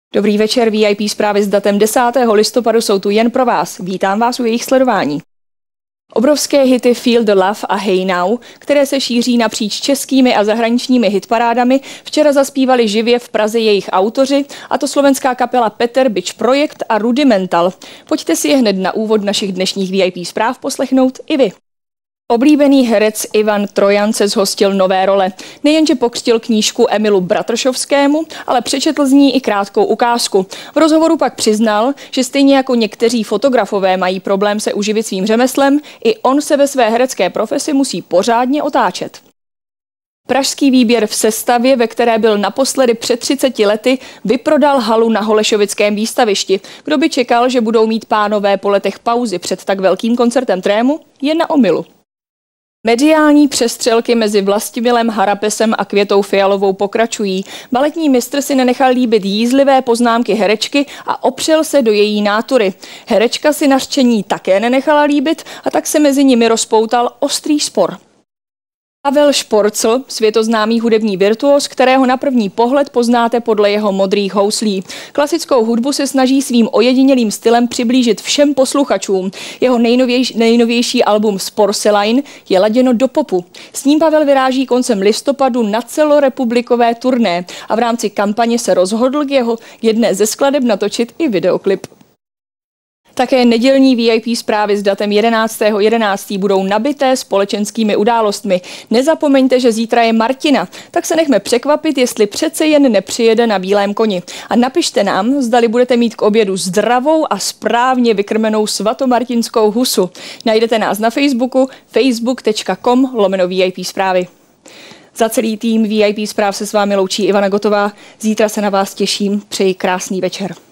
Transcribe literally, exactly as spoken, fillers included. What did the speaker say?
Dobrý večer, V I P zprávy s datem desátého listopadu jsou tu jen pro vás. Vítám vás u jejich sledování. Obrovské hity Feel the Love a Hey Now, které se šíří napříč českými a zahraničními hitparádami, včera zaspívali živě v Praze jejich autoři, a to slovenská kapela Peter Bič Projekt a Rudimental. Pojďte si je hned na úvod našich dnešních V I P zpráv poslechnout i vy. Oblíbený herec Ivan Trojan se zhostil nové role. Nejenže pokřtil knížku Emilu Bratršovskému, ale přečetl z ní i krátkou ukázku. V rozhovoru pak přiznal, že stejně jako někteří fotografové mají problém se uživit svým řemeslem, i on se ve své herecké profesi musí pořádně otáčet. Pražský výběr v sestavě, ve které byl naposledy před třiceti lety, vyprodal halu na Holešovickém výstavišti. Kdo by čekal, že budou mít pánové po letech pauzy před tak velkým koncertem trému, je na omylu. Mediální přestřelky mezi Vlastimilem Harapesem a Květou Fialovou pokračují. Baletní mistr si nenechal líbit jízlivé poznámky herečky a opřel se do její nátury. Herečka si nařčení také nenechala líbit a tak se mezi nimi rozpoutal ostrý spor. Pavel Šporcl, světoznámý hudební virtuos, kterého na první pohled poznáte podle jeho modrých houslí. Klasickou hudbu se snaží svým ojedinělým stylem přiblížit všem posluchačům. Jeho nejnovější, nejnovější album Sporcelain je laděno do popu. S ním Pavel vyráží koncem listopadu na celorepublikové turné a v rámci kampaně se rozhodl k jeho jedné ze skladeb natočit i videoklip. Také nedělní V I P zprávy s datem jedenáctého jedenáctého budou nabité společenskými událostmi. Nezapomeňte, že zítra je Martina, tak se nechme překvapit, jestli přece jen nepřijede na bílém koni. A napište nám, zdali budete mít k obědu zdravou a správně vykrmenou svatomartinskou husu. Najdete nás na Facebooku facebook tečka com lomeno V I P zprávy. Za celý tým V I P zpráv se s vámi loučí Ivana Gotová. Zítra se na vás těším. Přeji krásný večer.